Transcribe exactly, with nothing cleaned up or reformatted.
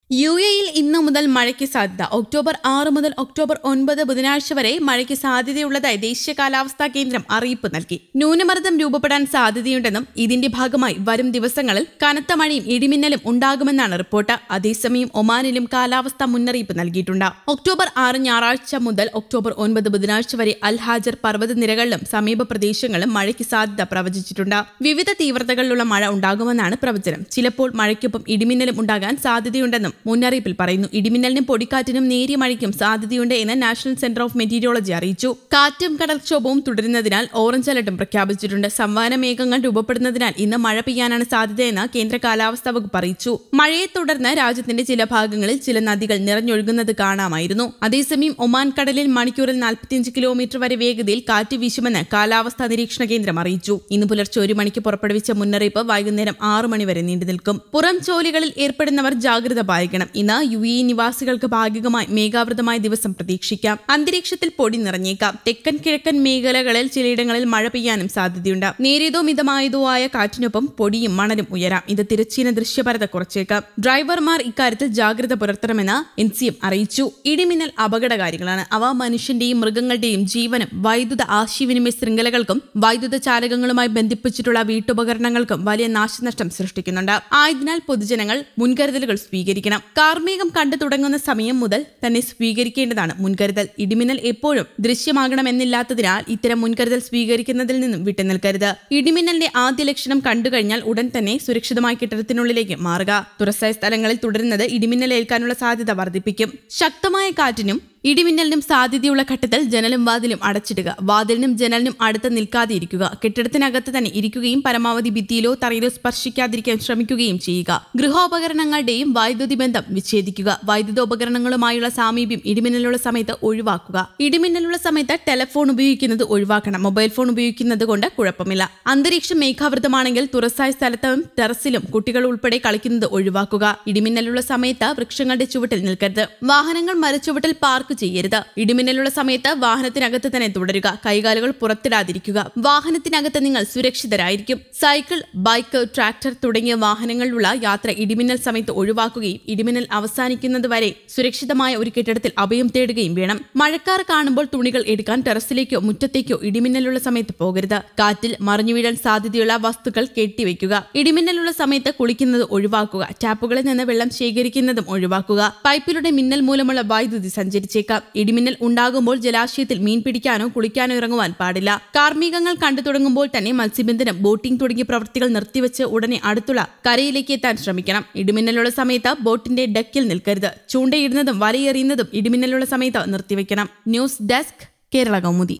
U എയിൽ ഇന്നു മുതൽ മഴയ്ക്ക് സാധ്യത. ഒക്ടോബർ ആറ് മുതൽ ഒക്ടോബർ ഒൻപത് ബുധനാഴ്ച വരെ മഴയ്ക്ക് സാധ്യതയുള്ളതായി ദേശീയ കാലാവസ്ഥാ കേന്ദ്രം അറിയിപ്പ് നൽകി. ന്യൂനമർദ്ദം രൂപപ്പെടാൻ സാധ്യതയുണ്ടെന്നും ഇതിന്റെ ഭാഗമായി വരും ദിവസങ്ങളിൽ കനത്ത മഴയും ഇടിമിന്നലും ഉണ്ടാകുമെന്നാണ് റിപ്പോർട്ട്. അതേസമയം ഒമാനിലും കാലാവസ്ഥാ മുന്നറിയിപ്പ് നൽകിയിട്ടുണ്ട്. ഒക്ടോബർ ആറ് ഞായറാഴ്ച മുതൽ ഒക്ടോബർ ഒൻപത് ബുധനാഴ്ച വരെ അൽ ഹാജർ പർവ്വതനിരകളിലും സമീപ പ്രദേശങ്ങളിലും മഴയ്ക്ക് സാധ്യത പ്രവചിച്ചിട്ടുണ്ട്. വിവിധ തീവ്രതകളിലുള്ള മഴ ഉണ്ടാകുമെന്നാണ് പ്രവചനം. ചിലപ്പോൾ മഴയ്ക്കൊപ്പം ഇടിമിന്നലും ഉണ്ടാകാൻ സാധ്യതയുണ്ടെന്നും മുന്നറിയിപ്പിൽ പറയുന്നു. ഇടിമിന്നലിനും പൊടിക്കാറ്റിനും നേരിയ മഴയ്ക്കും സാധ്യതയുണ്ട് എന്ന് നാഷണൽ സെന്റർ ഓഫ് മെറ്റീരിയോളജി അറിയിച്ചു. കാറ്റും കടൽക്ഷോഭവും തുടരുന്നതിനാൽ ഓറഞ്ച് അലർട്ടും പ്രഖ്യാപിച്ചിട്ടുണ്ട്. സംവാന മേഘങ്ങൾ രൂപപ്പെടുന്നതിനാൽ ഇന്ന് മഴ പെയ്യാനാണ് സാധ്യതയെന്ന് കേന്ദ്ര കാലാവസ്ഥാ വകുപ്പ് അറിയിച്ചു. മഴയെ തുടർന്ന് രാജ്യത്തിന്റെ ചില ഭാഗങ്ങളിൽ ചില നദികൾ നിറഞ്ഞൊഴുകുന്നത് കാണാമായിരുന്നു. അതേസമയം ഒമാൻ കടലിൽ മണിക്കൂറിൽ നാൽപ്പത്തിയഞ്ച് കിലോമീറ്റർ വരെ വേഗതയിൽ കാറ്റ് വീശുമെന്ന് കാലാവസ്ഥാ നിരീക്ഷണ കേന്ദ്രം അറിയിച്ചു. ഇന്ന് പുലർച്ചെ ഒരു മണിക്ക് പുറപ്പെടുവിച്ച മുന്നറിയിപ്പ് വൈകുന്നേരം ആറ് മണി വരെ നീണ്ടുനിൽക്കും. പുറം ജോലികളിൽ ഏർപ്പെടുന്നവർ ജാഗ്രത പാലിക്കണം. ഇന്ന് യു എ നിവാസികൾക്ക് ഭാഗികമായി മേഘാവൃതമായ ദിവസം പ്രതീക്ഷിക്കാം. അന്തരീക്ഷത്തിൽ പൊടി നിറഞ്ഞേക്കാം. തെക്കൻ കിഴക്കൻ മേഖലകളിൽ ചിലയിടങ്ങളിൽ മഴ പെയ്യാനും സാധ്യതയുണ്ട്. നേരിയതോ മിതമായതോ ആയ കാറ്റിനൊപ്പം പൊടിയും മണലും ഉയരാം. ഇത് തിരശ്ചീന ദൃശ്യപരത കുറച്ചേക്കാം. ഡ്രൈവർമാർ ഇക്കാര്യത്തിൽ ജാഗ്രത പുലർത്തണമെന്ന് എൻ സി എം അറിയിച്ചു. ഇടിമിന്നൽ അപകടകാരികളാണ്. അവ മനുഷ്യന്റെയും മൃഗങ്ങളുടെയും ജീവനും വൈദ്യുത ആശയവിനിമയ ശൃംഖലകൾക്കും വൈദ്യുത ചാലകങ്ങളുമായി ബന്ധിപ്പിച്ചിട്ടുള്ള വീട്ടുപകരണങ്ങൾക്കും വലിയ നാശനഷ്ടം സൃഷ്ടിക്കുന്നുണ്ട്. ആയതിനാൽ പൊതുജനങ്ങൾ മുൻകരുതലുകൾ സ്വീകരിക്കണം. കാർമേഘം കണ്ടു തുടങ്ങുന്ന സമയം മുതൽ തന്നെ സ്വീകരിക്കേണ്ടതാണ് മുൻകരുതൽ. ഇടിമിന്നൽ എപ്പോഴും ദൃശ്യമാകണമെന്നില്ലാത്തതിനാൽ ഇത്തരം മുൻകരുതൽ സ്വീകരിക്കുന്നതിൽ നിന്നും വിട്ടുനിൽക്കരുത്. ഇടിമിന്നലിന്റെ ആദ്യ ലക്ഷണം കണ്ടുകഴിഞ്ഞാൽ ഉടൻ തന്നെ സുരക്ഷിതമായ കെട്ടിടത്തിനുള്ളിലേക്ക് മാറുക. തുറസായ സ്ഥലങ്ങളിൽ തുടരുന്നത് ഇടിമിന്നലേൽക്കാനുള്ള സാധ്യത വർദ്ധിപ്പിക്കും. ശക്തമായ കാറ്റിനും ഇടിമിന്നലിനും സാധ്യതയുള്ള ഘട്ടത്തിൽ ജനലും വാതിലും അടച്ചിടുക. വാതിലിനും ജനലിനും അടുത്ത് നിൽക്കാതെ ഇരിക്കുക. കെട്ടിടത്തിനകത്ത് തന്നെ ഇരിക്കുകയും പരമാവധി ഭിത്തിയിലോ തറയിലോ സ്പർശിക്കാതിരിക്കാൻ ശ്രമിക്കുകയും ചെയ്യുക. ഗൃഹോപകരണങ്ങളുടെയും വൈദ്യുതി ബന്ധം വിച്ഛേദിക്കുക. വൈദ്യുതോപകരണങ്ങളുമായുള്ള സാമീപ്യം ഇടിമിന്നലുള്ള സമയത്ത് ഒഴിവാക്കുക. ഇടിമിന്നലുള്ള സമയത്ത് ടെലഫോൺ ഉപയോഗിക്കുന്നത് ഒഴിവാക്കണം. മൊബൈൽ ഫോൺ ഉപയോഗിക്കുന്നത് കൊണ്ട് കുഴപ്പമില്ല. അന്തരീക്ഷം മേഘാവൃതമാണെങ്കിൽ തുറസായ സ്ഥലത്തും ടെറസിലും കുട്ടികൾ ഉൾപ്പെടെ കളിക്കുന്നത് ഒഴിവാക്കുക. ഇടിമിന്നലുള്ള സമയത്ത് വൃക്ഷങ്ങളുടെ ചുവട്ടിൽ നിൽക്കരുത്. വാഹനങ്ങൾ മരച്ചുവട്ടിൽ പാർക്ക് ചെയ്യരുത്. ഇടിമിന്നലുള്ള സമയത്ത് വാഹനത്തിനകത്ത് തന്നെ തുടരുക. കൈകാലുകൾ പുറത്തിടാതിരിക്കുക. വാഹനത്തിനകത്ത് നിങ്ങൾ സുരക്ഷിതരായിരിക്കും. സൈക്കിൾ, ബൈക്ക്, ട്രാക്ടർ തുടങ്ങിയ വാഹനങ്ങളിലുള്ള യാത്ര ഇടിമിന്നൽ സമയത്ത് ഒഴിവാക്കുകയും ഇടിമിന്നൽ അവസാനിക്കുന്നത് വരെ സുരക്ഷിതമായ ഒരു കെട്ടിടത്തിൽ അഭയം തേടുകയും വേണം. മഴക്കാർ കാണുമ്പോൾ തുണികൾ എടുക്കാൻ ടെറസിലേക്കോ മുറ്റത്തേക്കോ ഇടിമിന്നലുള്ള സമയത്ത് പോകരുത്. കാറ്റിൽ മറിഞ്ഞു വീഴാൻ സാധ്യതയുള്ള വസ്തുക്കൾ കെട്ടിവെക്കുക. ഇടിമിന്നലുള്ള സമയത്ത് കുളിക്കുന്നത് ഒഴിവാക്കുക. ടാപ്പുകളിൽ നിന്ന് വെള്ളം ശേഖരിക്കുന്നതും ഒഴിവാക്കുക. പൈപ്പിലൂടെ മിന്നൽ മൂലമുള്ള വൈദ്യുതി സഞ്ചരിച്ചേക്കാം. ഇടിമിന്നൽ ഉണ്ടാകുമ്പോൾ ജലാശയത്തിൽ മീൻ പിടിക്കാനോ കുളിക്കാനോ ഇറങ്ങുവാൻ പാടില്ല. കാർമേഘങ്ങൾ കണ്ടു തുടങ്ങുമ്പോൾ തന്നെ മത്സ്യബന്ധനം, ബോട്ടിംഗ് തുടങ്ങിയ പ്രവൃത്തികൾ നിർത്തിവെച്ച് ഉടനെ അടുത്തുള്ള കരയിലേക്ക് എത്താൻ ശ്രമിക്കണം. ഇടിമിന്നലുള്ള സമയത്ത് ബോട്ടിന്റെ ഡെക്കിൽ നിൽക്കരുത്. ചൂണ്ടയിടുന്നതും വലയെറിയുന്നതും ഇടിമിന്നലുള്ള സമയത്ത് നിർത്തിവെക്കണം. News desk, Kerala Kaumudi.